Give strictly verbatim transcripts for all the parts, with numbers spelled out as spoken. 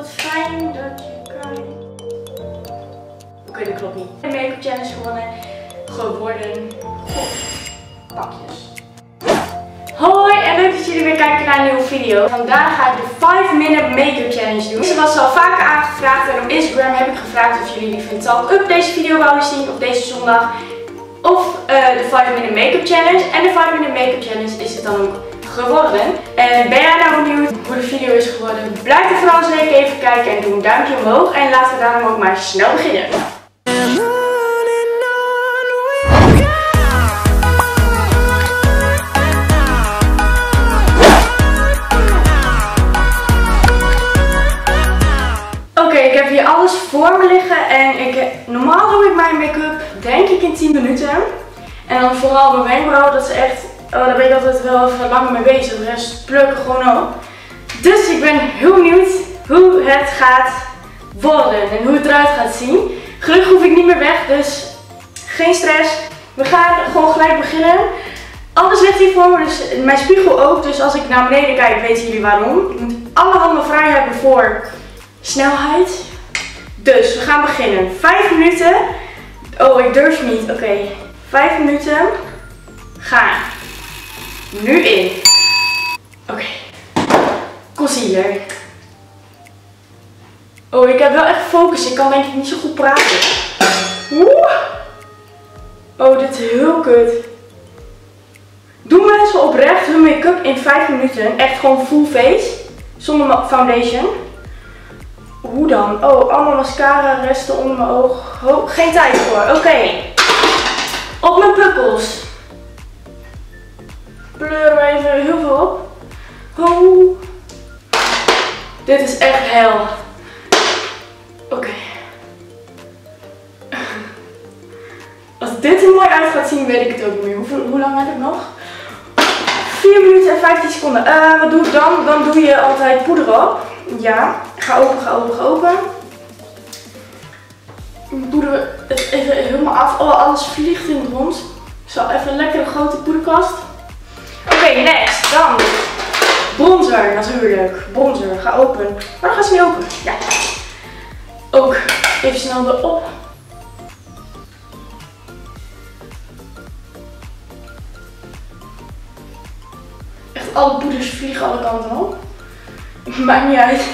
Wat fijn dat je kan. Oké, okay, dat klopt niet. De make-up challenge gewonnen. Geworden. God. Pakjes. Hoi en leuk dat jullie weer kijken naar een nieuwe video. Vandaag ga ik de vijf minute make-up challenge doen. Deze was al vaker aangevraagd en op Instagram heb ik gevraagd of jullie liever een talk-up deze video wouden zien op deze zondag. Of uh, de vijf minute make-up challenge. En de vijf minute make-up challenge is het dan ook geworden. En ben jij nou benieuwd hoe de video is geworden? Blijf er vooral zeker even kijken en doe een duimpje omhoog. En laten we daarom ook maar snel beginnen. Ik heb hier alles voor me liggen en ik, normaal doe ik mijn make-up denk ik in tien minuten. En dan vooral mijn wenkbrauwen, dat is echt, oh, daar ben ik altijd wel even langer mee bezig. De rest pluk ik gewoon op. Dus ik ben heel benieuwd hoe het gaat worden en hoe het eruit gaat zien. Gelukkig hoef ik niet meer weg, dus geen stress. We gaan gewoon gelijk beginnen. Alles ligt hier voor me, dus mijn spiegel ook. Dus als ik naar beneden kijk, weten jullie waarom. Ik moet alle handen vrij hebben voor snelheid. Dus we gaan beginnen. vijf minuten. Oh, ik durf niet. Oké. Okay. vijf minuten. Gaan. Nu in. Oké. Okay. Concealer. Oh, ik heb wel echt focus. Ik kan denk ik niet zo goed praten. Oeh. Oh, dit is heel kut. Doen mensen oprecht hun make-up in vijf minuten. Echt gewoon full face. Zonder foundation. Hoe dan? Oh, allemaal mascara resten onder mijn oog. Oh, geen tijd voor. Oké. Okay. Op mijn pukkels. Pleuren we even heel veel op. Oh. Dit is echt hel. Oké. Okay. Als dit er mooi uit gaat zien, weet ik het ook niet meer. Hoe, hoe lang heb ik nog? vier minuten en vijftien seconden. Uh, wat doe ik dan? Dan doe je altijd poeder op. Ja. Ga open, ga open, ga open. Poeder het even helemaal af. Oh, alles vliegt in het rond. Zo, even een lekkere grote poederkast. Oké, okay, next. Dan bronzer, natuurlijk. Bronzer, ga open. Maar dan gaat ze niet open. Ja. Ook even snel erop. Echt alle poeders vliegen alle kanten op. Maakt niet uit.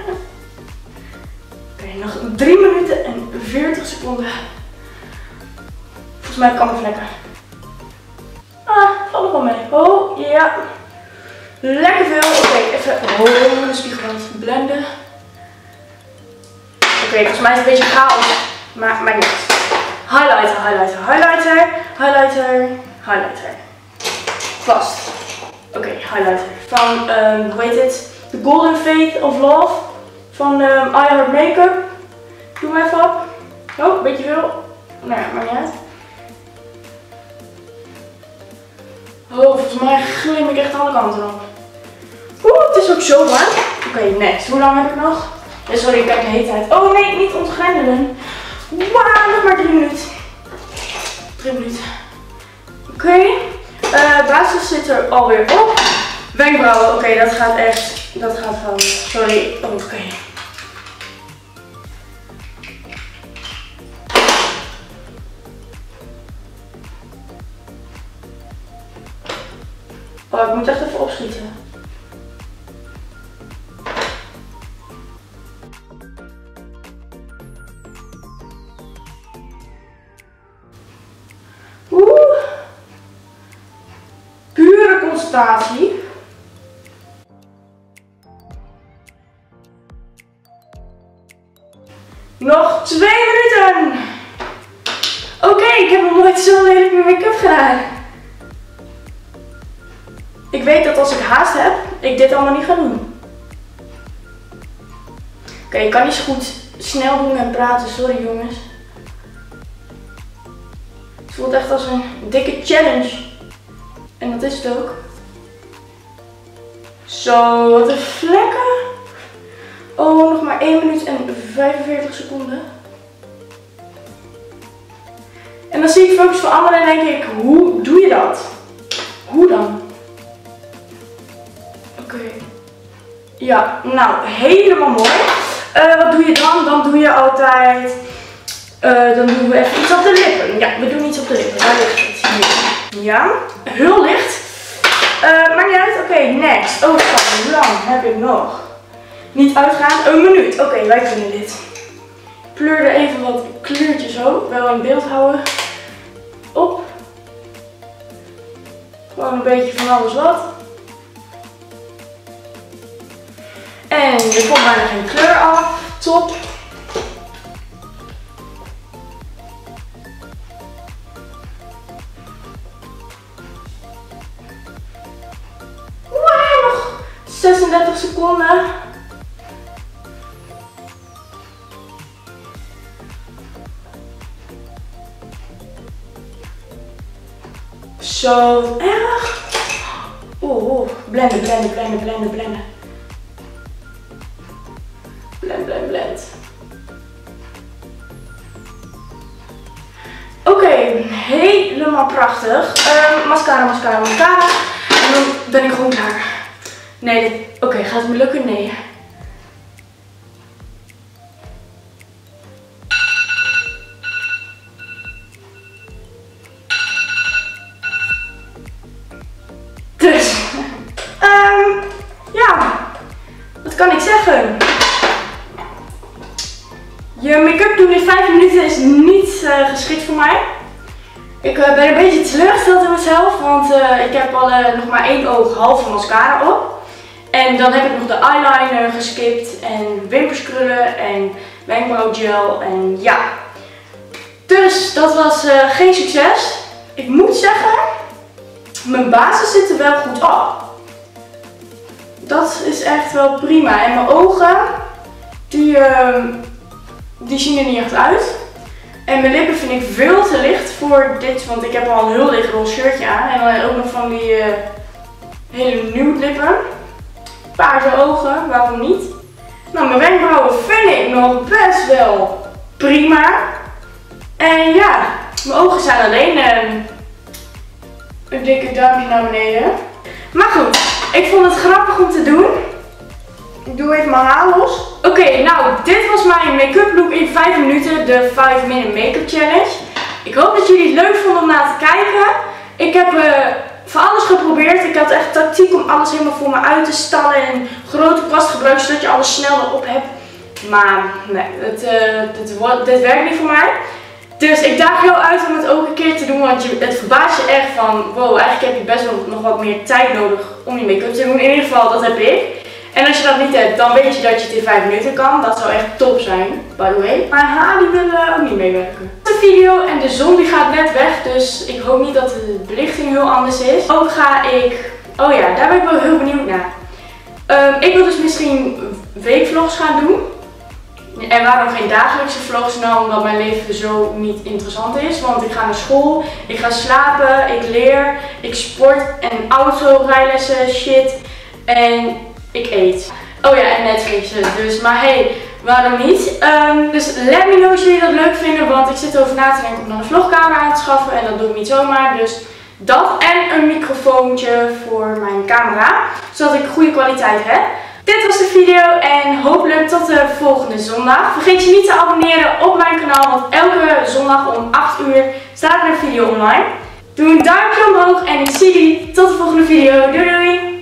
Oké, okay, nog drie minuten en veertig seconden. Volgens mij kan het vlekken. Ah, valt nog wel mee. Oh, ja. Lekker veel. Oké, okay, even oh, de spiegel blenden. Oké, okay, volgens mij is het een beetje chaos. Maar, maar niet. Highlighter, highlighter, highlighter, highlighter, highlighter. Vast. Oké, okay, highlighter. Van, um, hoe heet het? The Golden Fate of Love van um, I Heart Makeup. Doe hem even op. Oh, een beetje veel. Nou ja, maakt niet uit. Oh, volgens mij glim ik echt alle kanten op. Oeh, het is ook zo warm. Oké, okay, next. Hoe lang heb ik nog? Ja, sorry, ik kijk de hele tijd. Oh nee, niet ontgrendelen. Wauw, nog maar drie minuten. Drie minuten. Oké. Okay. Uh, basis zit er alweer op. Wenkbrauwen, oké, okay, dat gaat echt. Dat gaat gewoon. Sorry. Oké. Okay. Oh, ik moet echt even opschieten. Oeh. Pure concentratie. Nog twee minuten! Oké, okay, ik heb nog nooit zo lelijk mijn make-up gedaan. Ik weet dat als ik haast heb, ik dit allemaal niet ga doen. Oké, okay, ik kan niet zo goed snel doen en praten, sorry jongens. Het voelt echt als een dikke challenge. En dat is het ook. Zo, wat een vlekken. Oh, nog maar één minuut en vijfenveertig seconden. En dan zie ik focus veranderen en denk ik, hoe doe je dat? Hoe dan? Oké. Okay. Ja, nou, helemaal mooi. Uh, wat doe je dan? Dan doe je altijd... Uh, dan doen we even iets op de lippen. Ja, we doen iets op de lippen. Waar ligt het? Hier. Ja, heel licht. Uh, maakt niet uit. Oké, okay, next. Oh, hoe lang heb ik nog? Niet uitgaan. Een minuut. Oké, okay, wij kunnen dit. Pleur er even wat kleurtjes zo. Wel in beeld houden. Op. Gewoon een beetje van alles wat. En er komt bijna geen kleur af. Top. Wauw, nog zesendertig seconden. Zo erg. Oeh, oeh. Blenden, blenden, blenden, blenden, blenden. Blend, blend, blend. Oké, okay, helemaal prachtig. Um, mascara, mascara, mascara. En dan ben ik gewoon klaar. Nee, oké, okay, gaat het me lukken? Nee. Dus, um, ja, wat kan ik zeggen? Je make-up doen in vijf minuten is niet uh, geschikt voor mij. Ik uh, ben een beetje teleurgesteld in mezelf, want uh, ik heb al uh, nog maar één oog halve mascara op. En dan heb ik nog de eyeliner geskipt en wimperskrullen en wenkbrauwgel en ja. Dus dat was uh, geen succes. Ik moet zeggen, mijn basis zit er wel goed op. Dat is echt wel prima. En mijn ogen, die, uh, die zien er niet echt uit. En mijn lippen vind ik veel te licht voor dit, want ik heb al een heel licht roze shirtje aan. En dan ook nog van die uh, hele nude lippen. Paarse ogen, waarom niet? Nou, mijn wenkbrauwen vind ik nog best wel prima. En ja, mijn ogen zijn alleen uh, een dikke duimpje naar beneden. Maar goed, ik vond het grappig om te doen. Ik doe even mijn haar los. Oké, okay, nou, dit was mijn make-up look in vijf minuten. De vijf minute make-up challenge. Ik hoop dat jullie het leuk vonden om naar te kijken. Ik heb uh, voor alles geprobeerd. Ik had echt tactiek om alles helemaal voor me uit te stallen. En een grote kwast gebruikt zodat je alles sneller op hebt. Maar nee, het, uh, dit, dit werkt niet voor mij. Dus ik daag jou uit om het ook een keer te doen, want je, het verbaast je echt van, wow, eigenlijk heb je best wel nog wat meer tijd nodig om je make-up te doen. In ieder geval, dat heb ik. En als je dat niet hebt, dan weet je dat je het in vijf minuten kan. Dat zou echt top zijn, by the way. Mijn haar die willen ook niet meewerken. De video en de zon die gaat net weg, dus ik hoop niet dat de belichting heel anders is. Ook ga ik, oh ja, daar ben ik wel heel benieuwd naar. Um, ik wil dus misschien weekvlogs gaan doen. En waarom geen dagelijkse vlogs? Nou, omdat mijn leven zo niet interessant is. Want ik ga naar school, ik ga slapen, ik leer, ik sport en autorijlessen, shit. En ik eet. Oh ja, en Netflixen. Dus, maar hey, waarom niet? Um, dus let me know als jullie dat leuk vinden. Want ik zit erover na te denken om dan een vlogcamera aan te schaffen. En dat doe ik niet zomaar. Dus dat en een microfoontje voor mijn camera. Zodat ik goede kwaliteit heb. Dit was de video en hopelijk tot de volgende zondag. Vergeet je niet te abonneren op mijn kanaal, want elke zondag om acht uur staat er een video online. Doe een duimpje omhoog en ik zie jullie tot de volgende video. Doei doei!